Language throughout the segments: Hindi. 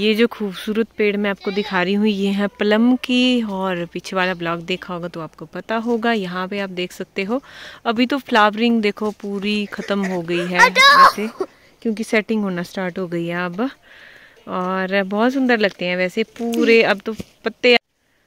ये जो खूबसूरत पेड़ मैं आपको दिखा रही हूँ ये है प्लम की, और पीछे वाला ब्लॉग देखा होगा तो आपको पता होगा। यहाँ पे आप देख सकते हो अभी तो फ्लावरिंग देखो पूरी खत्म हो गई है वैसे, क्योंकि सेटिंग होना स्टार्ट हो गई है अब, और बहुत सुंदर लगते हैं वैसे पूरे। अब तो पत्ते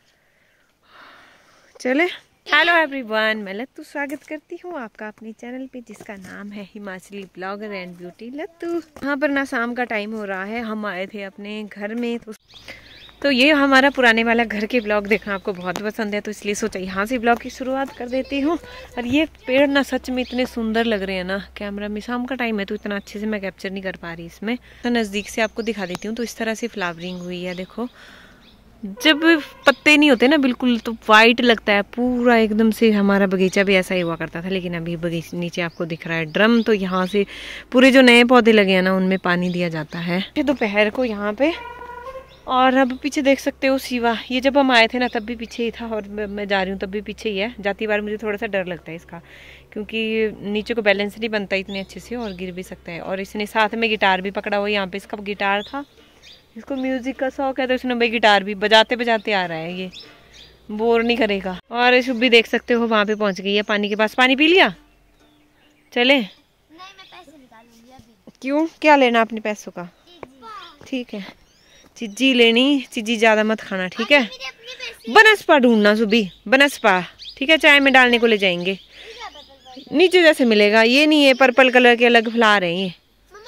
चले। हेलो एवरीवन, मैं लत्तू स्वागत करती हूँ आपका अपने चैनल पे जिसका नाम है हिमाचली ब्लॉगर एंड ब्यूटी लत्तू। यहाँ पर ना शाम का टाइम हो रहा है, हम आए थे अपने घर में तो ये हमारा पुराने वाला घर के ब्लॉग देखना आपको बहुत पसंद है, तो इसलिए सोचा यहाँ से ब्लॉग की शुरुआत कर देती हूँ। और ये पेड़ ना सच में इतने सुंदर लग रहे हैं ना, कैमरा में शाम का टाइम है तो इतना अच्छे से मैं कैप्चर नहीं कर पा रही इसमें, तो नज़दीक से आपको दिखा देती हूँ। तो इस तरह से फ्लावरिंग हुई है देखो, जब पत्ते नहीं होते ना बिल्कुल तो वाइट लगता है पूरा एकदम से। हमारा बगीचा भी ऐसा ही हुआ करता था, लेकिन अभी बगीचे नीचे आपको दिख रहा है ड्रम, तो यहाँ से पूरे जो नए पौधे लगे हैं ना उनमें पानी दिया जाता है दोपहर को यहाँ पे। और अब पीछे देख सकते हो शिवा, ये जब हम आए थे ना तब भी पीछे ही था, और मैं जा रही हूँ तब भी पीछे ही है। जाती बार मुझे थोड़ा सा डर लगता है इसका, क्योंकि नीचे को बैलेंस नहीं बनता इतने अच्छे से और गिर भी सकता है। और इसने साथ में गिटार भी पकड़ा हुआ, यहाँ पे इसका गिटार था, इसको म्यूजिक का शौक है तो इसने भाई गिटार भी बजाते बजाते आ रहा है, ये बोर नहीं करेगा। और इस भी देख सकते हो वहाँ पे पहुँच गई है पानी के पास। पानी पी लिया? चले? नहीं, मैं पैसे निकालूंगी अभी। क्यों, क्या लेना अपने पैसों का? ठीक है, चिज्जी लेनी, चिज्जी ज्यादा मत खाना, ठीक है? बनस्पा ढूंढना सुबी, बनस्पा, ठीक है? चाय में डालने को ले जाएंगे, नीचे जैसे मिलेगा। ये नहीं है, पर्पल कलर के अलग फ्लावर है ये।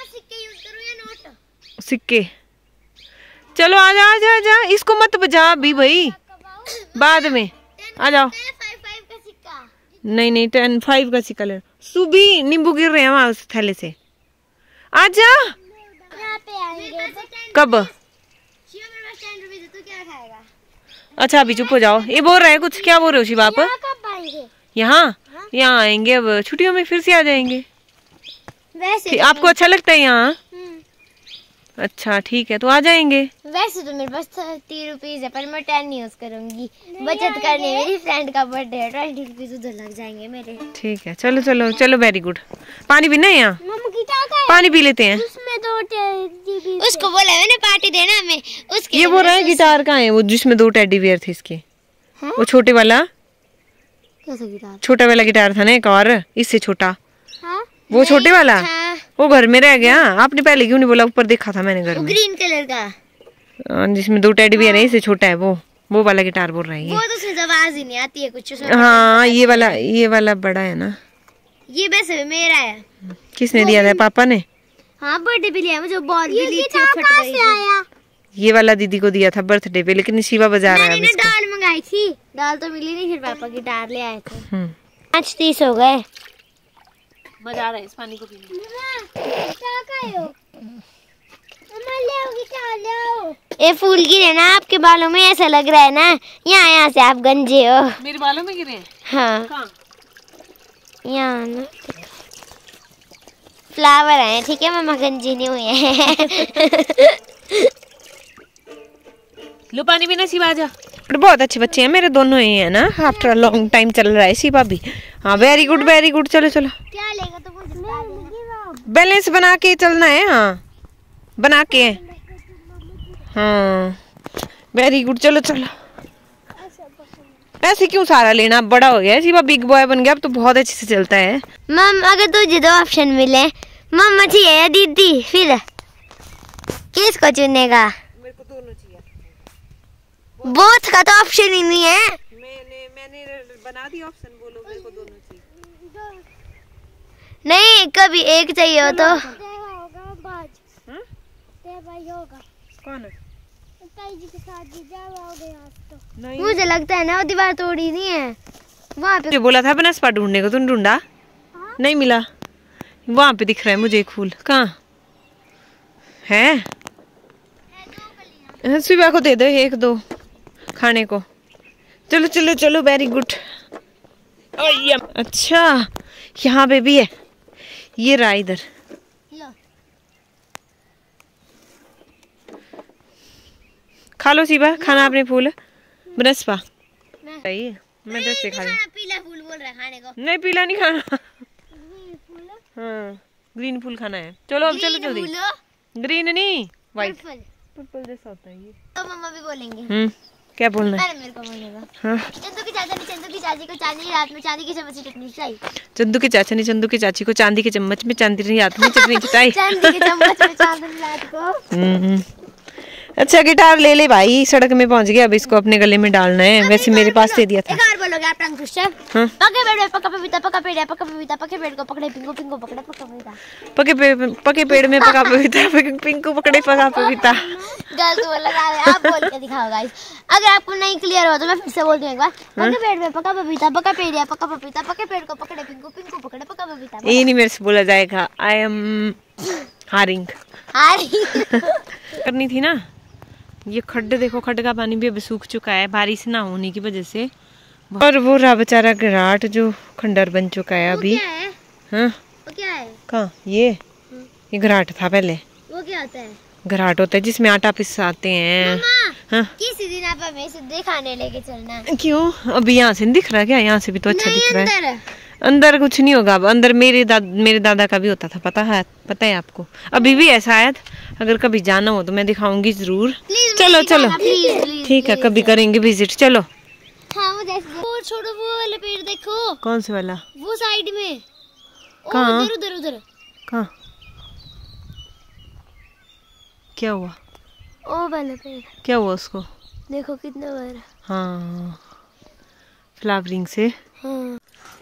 सिक्के, चलो आजा आजा आजा, इसको मत बजा अभी भाई, बाद में आ जाओ। नहीं नहीं, 10-5 का सिक्का ले। सुबी नींबू गिर रहे हैं वहां उस थैले से, आजा। कब? अच्छा अभी चुप हो जाओ, ये बोल रहे हैं कुछ, क्या बोल रहे हो शिवा आप? यहाँ यहाँ आएंगे अब छुट्टियों में, फिर से आ जाएंगे। वैसे आपको अच्छा लगता है यहाँ? अच्छा ठीक है, तो आ जाएंगे। वैसे तो मेरे पास 30 रुपीज है, पर मैं 10 यूज करूंगी, बचत करने। मेरी फ्रेंड का बर्थडे है, 20 रुपीज उधर लग जाएंगे मेरे। ठीक है, चलो चलो चलो, वेरी गुड। पानी पीना है यहाँ? पानी पी लेते हैं। उसमें 2 टेडी, उसको बोला मैंने पार्टी देना हमें, उसके ये बोल रहा है गिटार कहाँ है वो जिसमें 2 टेडी बियर थे इसके? वो छोटे वाला, कैसा गिटार? छोटा वाला गिटार था ना एक और, इससे छोटा, वो छोटे वाला वो घर में रह गया। आपने पहले क्यों नहीं बोला? ऊपर देखा था मैंने घर में, ग्रीन कलर का जिसमें 2 टेडी बियर है, इससे छोटा है वो वाला गिटार बोल रहा है। वो तो उसमें आवाज ही नहीं आती है कुछ। हाँ ये वाला बड़ा है ना, ये वैसे मेरा है। किसने दिया था? पापा ने? हाँ बर्थडे पे लिया मुझे, बॉल भी ली थी, फट गई। ये वाला दीदी को दिया था बर्थडे पे, लेकिन शिवा बजा रहा है। दाल मंगाई थी, दाल तो मिली नहीं, फिर पापा गिटार ले आए थे। 5:30 हो गए, मजा आ रहा है इस पानी को पीने। ये फूल गिरे ना आपके बालों में, ऐसा लग रहा है ना यहाँ से आप गंजे हो। मेरे बालों में गिरे? हाँ यहाँ ना फ्लावर आए, ठीक है? मम्मा गंजी नहीं हुए हैं। लो पानी पीना शिवा, जा। बहुत अच्छे बच्चे हैं मेरे दोनों ही है ना, आफ्टर लॉन्ग टाइम चल रहा है शिवा भी। हाँ वेरी गुड वेरी गुड, चलो चलो। क्या लेगा तो बैलेंस बना के चलना है। हाँ बना के, हाँ वेरी गुड, चलो चलो। ऐसे क्यों सारा लेना, बड़ा हो गया शिवा, बिग बॉय बन गया अब तो बहुत अच्छे से चलता है। मम अगर तुझे 2 ऑप्शन मिले, मम्मा चाहिए या दीदी, फिर किसको चुनेगा? मेरे को दोनों चाहिए। बोथ का तो ऑप्शन ही नहीं है। मैंने बना दी ऑप्शन, बोलो मेरे को दोनों चाहिए। नहीं कभी एक चाहिए हो तो। कौन है? मुझे लगता है ना वो दीवार तोड़ी नहीं है, वहाँ पे बोला था बनस्पा ढूंढने को, तुम ढूंढा? नहीं मिला, वहाँ पे दिख रहा है मुझे एक फूल। कहाँ है? सुबह को दे दो 1-2 खाने को। चलो चलो चलो, वेरी गुड। अच्छा यहाँ पे भी है, ये रहा इधर। खा लो शिवा, खाना आपने फूल बनस्पा। मैं 10 से खा रही। पीला फूल बोल रहा है खाने को। नहीं पीला नहीं खाना, हाँ ग्रीन फूल खाना है। चलो अब चलो जल्दी। ग्रीन नहीं, व्हाइट पिपल जैसा होता है ये। तो मम्मा भी बोलेंगे। क्या बोलना है? मेरे को बोलेगा। हाँ। चंदू की चाचा ने चंदू की चाची को चांदी रात में चांदी की चम्मच से चटनी खिलाई। चंदू के चाचा ने चंदू की चाची को चांदी के चम्मच में चांदी हाथ में चटनी खिलाई। चांदी के चम्मच में चांदी रात को। अच्छा गिटार ले ले भाई, सड़क में पहुंच गया, अब इसको अपने गले में डालना है। वैसे मेरे पास दे दिया था। एक और बोलोगे आप टंग ट्विस्टर? हाँ? पके पेड़ में पका पपीता, पका पेड़ है पका पपीता, पके पेड़ को पकड़े पिंको, पिंको पकड़े पका पपीता। पके पेड़ में पका पपीता, पिंको पकड़े पका पपीता। गलत बोला आप बोल के दिखाओ गाइस। अगर आपको नहीं क्लियर हो तो मैं फिर से बोल दूं एक बार। पके पेड़ में पका पपीता, पका पेड़ है पका पपीता, पके पेड़ को पकड़े पिंको, पिंको पकड़े पका पपीता। ये नहीं मेरे से बोला जाएगा। आई एम हारिंग करनी थी ना। ये खड्डे देखो, खड्डे का पानी भी अभी सूख चुका है बारिश ना होने की वजह से। और वो रहा बेचारा घराट जो खंडर बन चुका है अभी। हाँ वो क्या है? कहाँ ये घराट था पहले। वो क्या होता है? घराट होता है जिसमें आटा पिसाते हैं। हाँ? किसी दिन आप हमें सीधे खाने लेके चलना। क्यों? अभी यहाँ से नहीं दिख रहा क्या? यहाँ से भी तो अच्छा दिख रहा है। अंदर अंदर कुछ नहीं होगा। अब अंदर मेरे दादा का भी होता था, पता है आपको। अभी भी है शायद। अगर कभी जाना हो तो मैं दिखाऊंगी जरूर। चलो चलो ठीक है, कभी करेंगे विजिट। चलो। हाँ वो छोड़ो, वो वाला पेड़ देखो। कौन से वाला? वो साइड में। कहाँ? उधर उधर। कहाँ? क्या हुआ? ओ वाला पेड़। क्या हुआ उसको? देखो कितना बड़ा। हाँ फ्लावरिंग से। हाँ।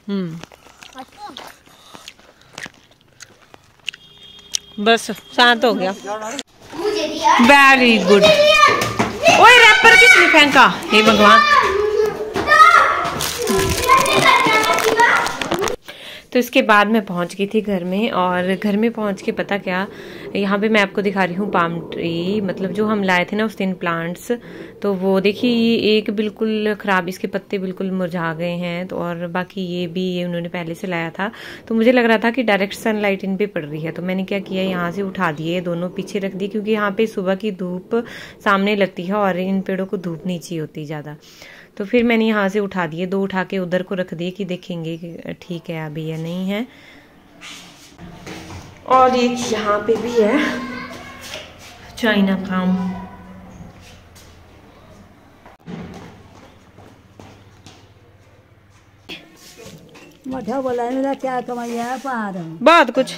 बस शांत हो गया। Very good. ओए रैपर किसने फेंका? हे भगवान। तो इसके बाद मैं पहुंच गई थी घर में, और घर में पहुंच के पता क्या, यहाँ पे मैं आपको दिखा रही हूँ पाम ट्री, मतलब जो हम लाए थे ना उस दिन प्लांट्स। तो वो देखिए ये एक बिल्कुल ख़राब, इसके पत्ते बिल्कुल मुरझा गए हैं। तो और बाकी ये उन्होंने पहले से लाया था। तो मुझे लग रहा था कि डायरेक्ट सनलाइट इन पे पड़ रही है, तो मैंने क्या किया, यहाँ से उठा दिए, दोनों पीछे रख दिए, क्योंकि यहाँ पे सुबह की धूप सामने लगती है और इन पेड़ों को धूप नहीं चाहिए होती ज़्यादा। तो फिर मैंने यहाँ से उठा दिए, दो उठा के उधर को रख दिए कि देखेंगे कि ठीक है अभी या नहीं है। और एक यहाँ पे भी है चाइना पाम। मठा बोला मेरा क्या कमाइया पार बहुत कुछ।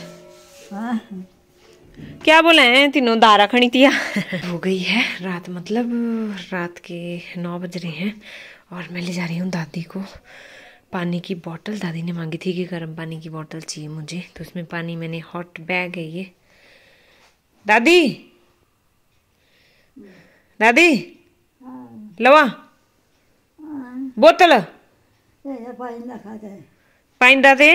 क्या बोले हैं तीनों दारा खणी तिया। हो गई है रात, मतलब रात के 9 बज रहे हैं, और मैं ले जा रही हूँ दादी को पानी की बोतल। दादी ने मांगी थी कि गर्म पानी की बोतल चाहिए मुझे, तो उसमें पानी मैंने, हॉट बैग है ये। दादी दादी लवा बोतल पानी दादे।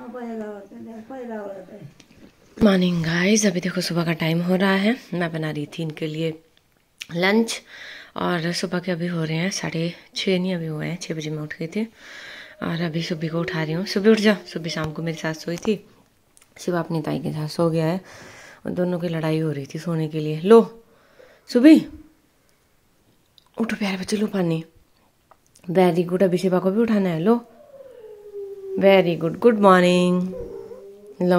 मॉर्निंग गाइस, अभी देखो सुबह का टाइम हो रहा है। मैं बना रही थी इनके लिए लंच, और सुबह के अभी हो रहे हैं 6:30, नहीं अभी हुए हैं 6 बजे मैं उठ गई थी, और अभी सुबह को उठा रही हूँ। सुबह उठ जा। सुबह शाम को मेरे साथ सोई थी, शिवा अपनी ताई के साथ सो गया है, और दोनों की लड़ाई हो रही थी सोने के लिए। लो सुबह उठो प्यारे बच्चे, लो पानी। Very good. अभी शिवा को भी उठाना है, लो। वेरी गुड, गुड मॉर्निंग, लो।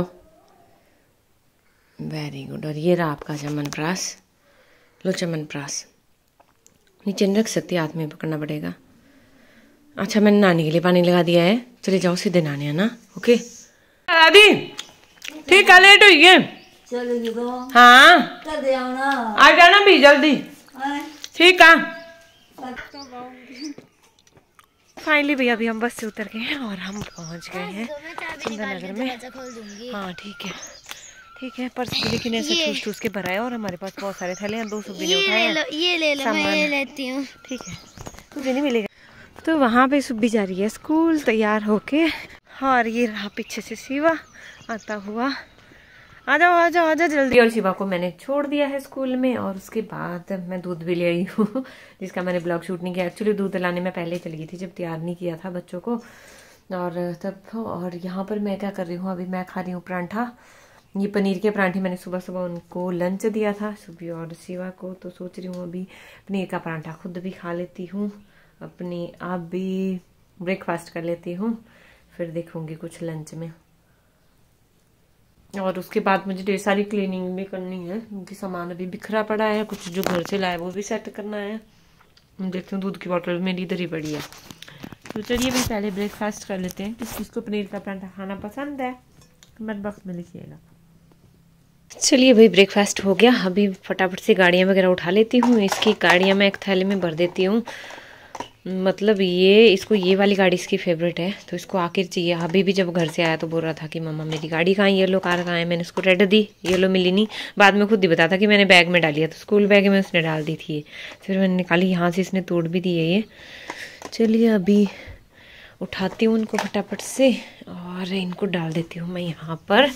Very good. और ये रहा आपका चमनप्राश, लो चमनप्राश। नीचे नहीं रख सकती, हाथ में पकड़ना पड़ेगा। अच्छा मैंने नानी के लिए पानी लगा दिया है, चले जाओ सीधे नहाने, है ना? ओके दादी ठीक है, लेट हुई है। चलेगी तो हाँ आ जाना भी जल्दी, ठीक है। फाइनली भैया अभी हम बस से उतर गए हैं और हम पहुंच गए हैं सुंदरनगर में। हाँ ठीक है ठीक है। पर्स भी लेकिन ऐसे ठूस ठूस के भरा है, और हमारे पास बहुत सारे थैले हैं, 2 सुबह ने उठाए हैं। ये ले लो, मैं ये लेती हूँ। ठीक है, तुझे नहीं मिलेगा। तो वहाँ पे सुब्बी जा रही है स्कूल तैयार होके, और ये रहा पीछे से शिवा आता हुआ। आ जाओ आ जाओ आ जाओ जल्दी। और शिवा को मैंने छोड़ दिया है स्कूल में, और उसके बाद मैं दूध भी ले आई हूँ जिसका मैंने ब्लॉग शूट नहीं किया। एक्चुअली दूध लाने में पहले चली गई थी जब तैयार नहीं किया था बच्चों को, और तब। और यहाँ पर मैं क्या कर रही हूँ, अभी मैं खा रही हूँ परांठा। ये पनीर के परांठे मैंने सुबह सुबह उनको लंच दिया था, सुबह और शिवा को। तो सोच रही हूँ अभी पनीर का परांठा खुद भी खा लेती हूँ, अपनी आप भी ब्रेकफास्ट कर लेती हूँ, फिर देखूंगी कुछ लंच में। और उसके बाद मुझे ढेर सारी क्लीनिंग भी करनी है क्योंकि सामान अभी बिखरा पड़ा है, कुछ जो घर से लाए वो भी सेट करना है। देखती हूँ दूध की बोतल मेरी इधर ही पड़ी है। तो चलिए भी पहले ब्रेकफास्ट कर लेते हैं। किस किसको पनीर का पराठा खाना पसंद है कमेंट बॉक्स में लिखिएगा। चलिए भाई ब्रेकफास्ट हो गया। अभी फटाफट से गाड़ियाँ वगैरह उठा लेती हूँ। इसकी गाड़ियाँ मैं एक थैले में भर देती हूँ। मतलब इसको ये वाली गाड़ी इसकी फेवरेट है तो इसको आखिर चाहिए। अभी भी जब घर से आया तो बोल रहा था कि मम्मा मेरी गाड़ी कहाँ है, येलो कार कहाँ है। मैंने उसको रेड दी, येलो मिली नहीं। बाद में खुद ही बताता कि मैंने बैग में डाली है, तो स्कूल बैग में उसने डाल दी थी। फिर मैंने निकाली, यहाँ से इसने तोड़ भी दी है ये। चलिए अभी उठाती हूँ उनको फटाफट से और इनको डाल देती हूँ मैं यहाँ पर।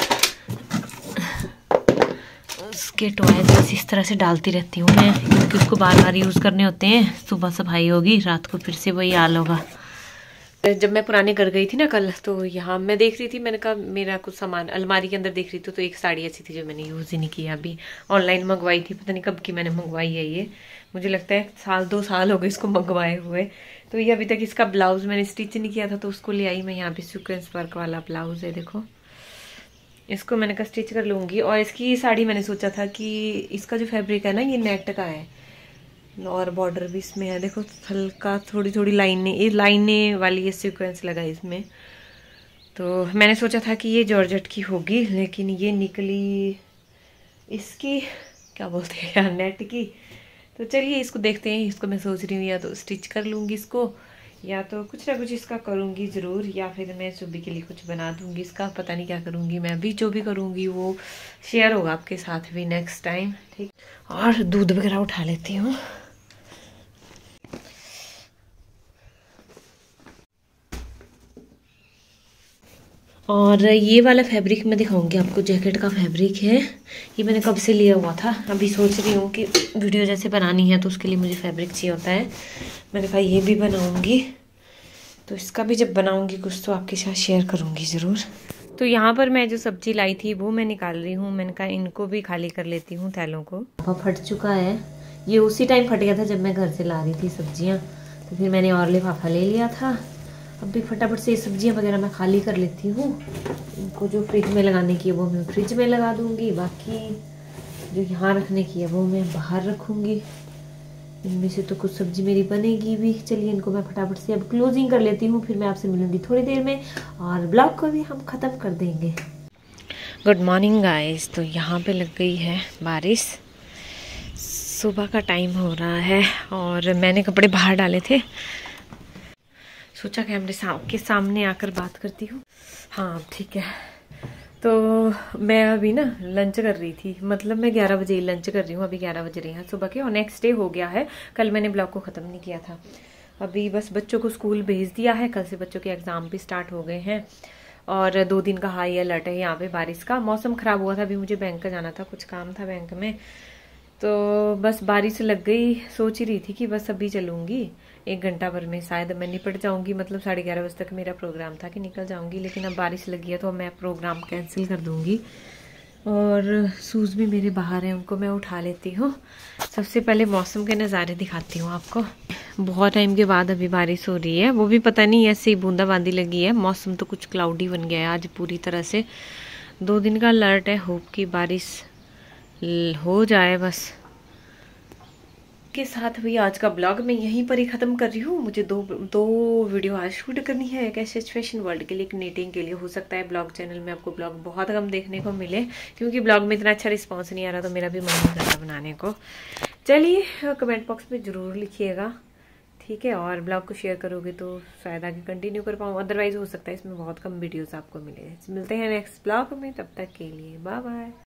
उसके टॉयज बस इस तरह से डालती रहती हूँ मैं क्योंकि उसको बार बार यूज़ करने होते हैं। सुबह सफाई होगी, रात को फिर से वही हाल होगा। जब मैं पुराने घर गई थी ना कल, तो यहाँ मैं देख रही थी, मैंने कहा मेरा कुछ सामान अलमारी के अंदर देख रही थी तो एक साड़ी ऐसी थी जो मैंने यूज़ ही नहीं किया। अभी ऑनलाइन मंगवाई थी, पता नहीं कब की मैंने मंगवाई है ये। मुझे लगता है 2 साल हो गए इसको मंगवाए हुए। तो ये अभी तक इसका ब्लाउज मैंने स्टिच नहीं किया था तो उसको ले आई मैं। यहाँ पे सीक्वेंस वर्क वाला ब्लाउज है, देखो। इसको मैंने कहा स्टिच कर लूँगी। और इसकी साड़ी मैंने सोचा था कि इसका जो फैब्रिक है ना ये नेट का है और बॉर्डर भी इसमें है, देखो हल्का थोड़ी थोड़ी लाइनें वाली ये सीक्वेंस लगा है इसमें। तो मैंने सोचा था कि ये जॉर्जेट की होगी लेकिन ये निकली इसकी क्या बोलते हैं यार, नेट की। तो चलिए इसको देखते हैं। इसको मैं सोच रही हूँ या तो स्टिच कर लूँगी इसको या तो कुछ ना कुछ इसका करूँगी ज़रूर, या फिर मैं सुबह के लिए कुछ बना दूँगी इसका। पता नहीं क्या करूँगी मैं। अभी जो भी करूँगी वो शेयर होगा आपके साथ भी नेक्स्ट टाइम, ठीक। और दूध वगैरह उठा लेती हूँ। और ये वाला फैब्रिक मैं दिखाऊंगी आपको, जैकेट का फैब्रिक है ये। मैंने कब से लिया हुआ था। अभी सोच रही हूँ कि वीडियो जैसे बनानी है तो उसके लिए मुझे फैब्रिक चाहिए होता है। मैंने कहा ये भी बनाऊंगी, तो इसका भी जब बनाऊंगी कुछ तो आपके साथ शेयर करूंगी ज़रूर। तो यहाँ पर मैं जो सब्जी लाई थी वो मैं निकाल रही हूँ। मैंने कहा इनको भी खाली कर लेती हूँ थैलों को। फट चुका है ये, उसी टाइम फट गया था जब मैं घर से ला रही थी सब्जियाँ, तो फिर मैंने और लिफाफा ले लिया था। अब भी फटाफट से सब्जियाँ वगैरह मैं खाली कर लेती हूँ। इनको जो फ्रिज में लगाने की है वो मैं फ्रिज में लगा दूँगी, बाकी जो यहाँ रखने की है वो मैं बाहर रखूँगी। इनमें से तो कुछ सब्जी मेरी बनेगी भी। चलिए इनको मैं फटाफट से अब क्लोजिंग कर लेती हूँ, फिर मैं आपसे मिलूंगी थोड़ी देर में और ब्लॉग को भी हम ख़त्म कर देंगे। Good morning guys. तो यहाँ पे लग गई है बारिश, सुबह का टाइम हो रहा है और मैंने कपड़े बाहर डाले थे। सोचा कैमरे के सामने आकर बात करती हूँ। हाँ ठीक है। तो मैं अभी ना लंच कर रही थी, मतलब मैं 11 बजे ही लंच कर रही हूँ। अभी 11 बज रहे हैं सुबह के और नेक्स्ट डे हो गया है। कल मैंने ब्लॉग को ख़त्म नहीं किया था। अभी बस बच्चों को स्कूल भेज दिया है। कल से बच्चों के एग्ज़ाम भी स्टार्ट हो गए हैं और 2 दिन का हाई अलर्ट है यहाँ पे बारिश का। मौसम ख़राब हुआ था, अभी मुझे बैंक का जाना था, कुछ काम था बैंक में, तो बस बारिश लग गई। सोच ही रही थी कि बस अभी चलूँगी, 1 घंटा भर में शायद मैं निपट जाऊंगी। मतलब 11:30 बजे तक मेरा प्रोग्राम था कि निकल जाऊंगी, लेकिन अब बारिश लगी है तो मैं प्रोग्राम कैंसिल कर दूंगी। और शूज़ भी मेरे बाहर हैं, उनको मैं उठा लेती हूँ। सबसे पहले मौसम के नज़ारे दिखाती हूँ आपको। बहुत टाइम के बाद अभी बारिश हो रही है, वो भी पता नहीं ऐसे ही बूंदाबांदी लगी है। मौसम तो कुछ क्लाउडी बन गया है आज पूरी तरह से। 2 दिन का अलर्ट है, होप की बारिश हो जाए बस। के साथ भी आज का ब्लॉग मैं यहीं पर ही ख़त्म कर रही हूँ। मुझे दो वीडियो आज शूट करनी है, एक ऐसे फैशन वर्ल्ड के लिए, एक नीटिंग के लिए। हो सकता है ब्लॉग चैनल में आपको ब्लॉग बहुत कम देखने को मिले क्योंकि ब्लॉग में इतना अच्छा रिस्पांस नहीं आ रहा, तो मेरा भी मन नहीं कर रहा बनाने को। चलिए कमेंट बॉक्स में ज़रूर लिखिएगा, ठीक है। और ब्लॉग को शेयर करोगे तो शायद आगे कंटिन्यू कर पाऊँ, अदरवाइज हो सकता है इसमें बहुत कम वीडियोज़ आपको मिले। मिलते हैं नेक्स्ट ब्लॉग में, तब तक के लिए बाय बाय।